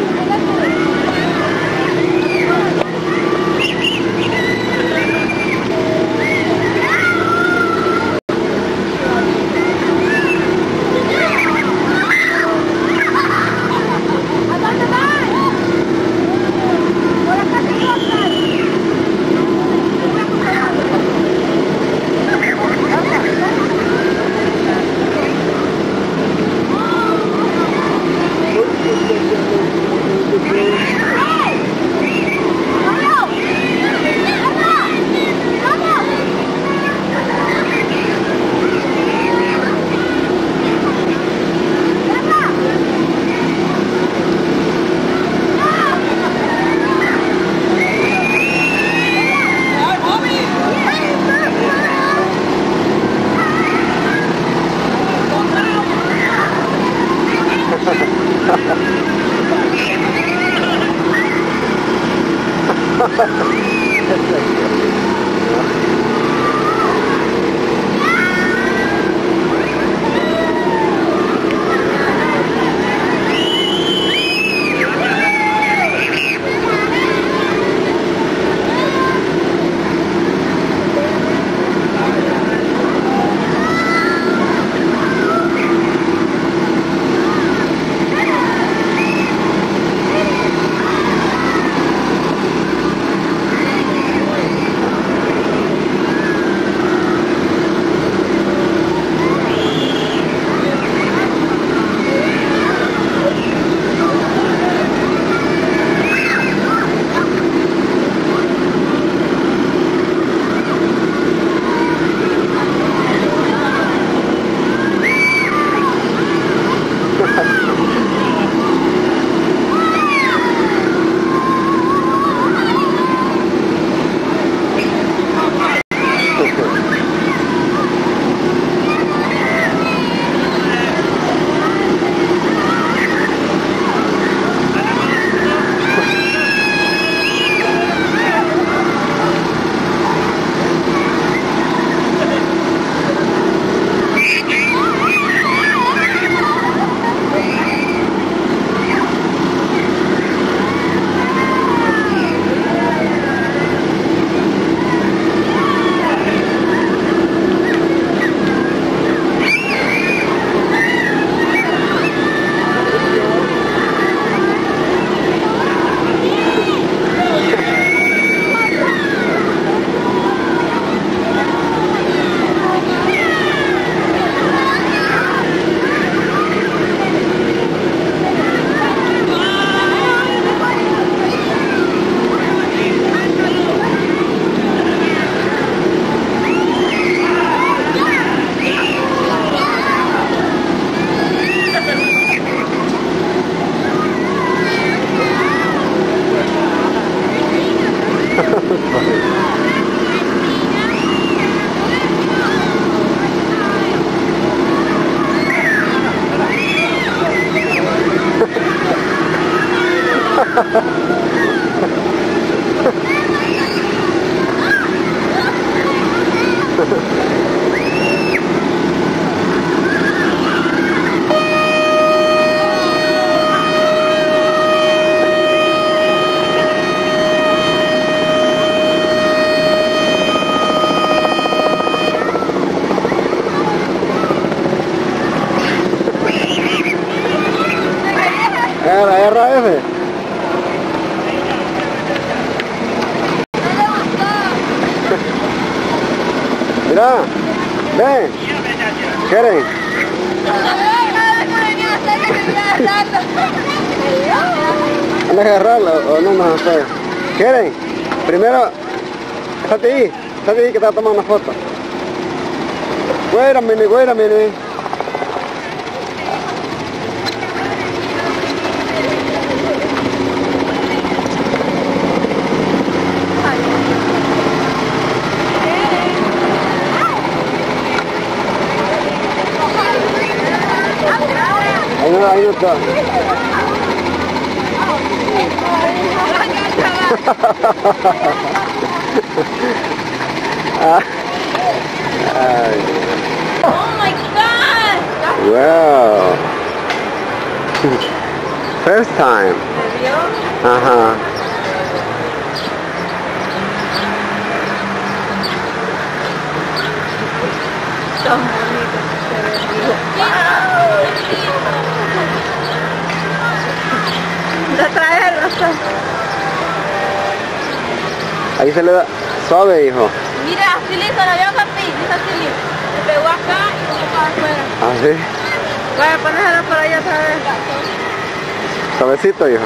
RF. Mira, ven. ¿Quieren? ¿Van a agarrarlo o no nos hace? ¿Quieren? Primero, estate ahí que te va a tomar una foto. Guáramene. Ahí no está. Oh my God! Wow. First time. avión. Ajá. Tan bonito que se ve. De traerlo. Ahí se le da suave, hijo. Mira, así listo, la veo así, dice así listo. Le pegó acá y luego para afuera. ¿Ah, sí? Vaya, ponéselo por allá otra vez. Suavecito, hijo.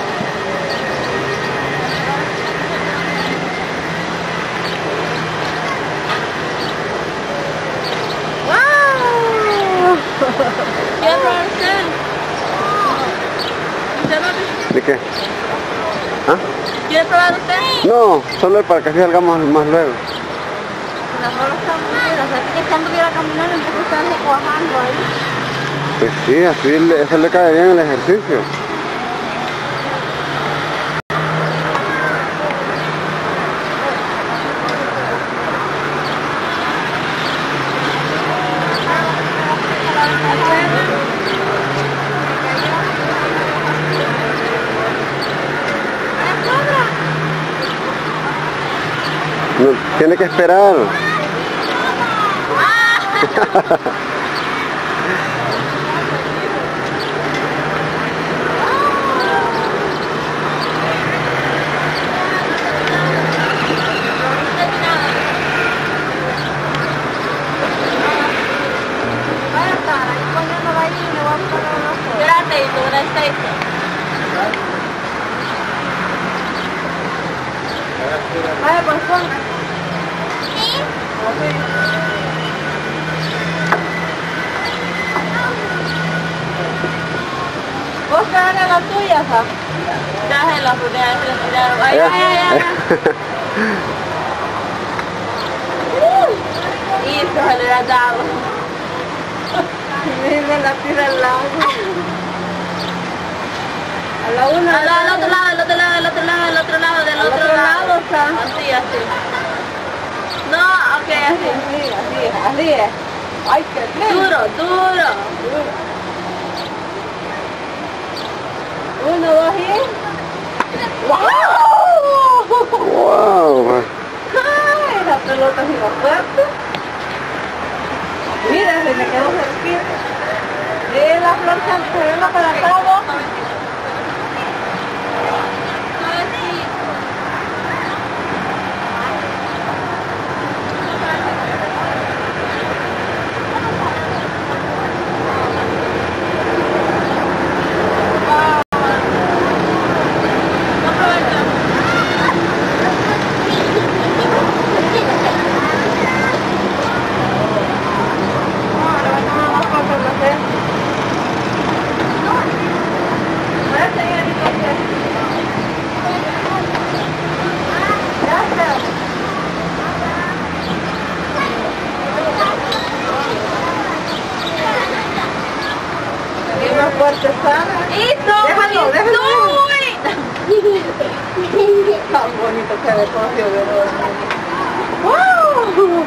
¡Wow! ¿Quiere probar usted? ¿Usted no? ¿De qué? ¿Ah? ¿Quiere probar usted? No, solo para que así salgamos más luego. Las bolas están buenas, o sea, que si anduviera caminando, entonces están cuajando ahí. Pues sí, así eso le cae bien el ejercicio. No, tiene que esperar. Vaya, por favor. ¿Sí? Vos te hagas la tuya, ¿sabes? Déjela, pues déjela. Ay, ay, ay, ay. Y eso se le ha dado. Mira la tira al lado. A la una. Al otro lado, al otro lado, al otro lado, al otro lado, del otro lado. Así, así. No, ok, así. Así es. Ay, qué lindo. Duro. Uno, dos y... ¡Wow! ¡Wow! ¡Ay, la pelota es más fuerte! Mira, se me quedó cerquita. Y la flor se ve más para acá, ¿no? Déjalo. Tan bonito se ve como si hubiera dormido. ¡Wow!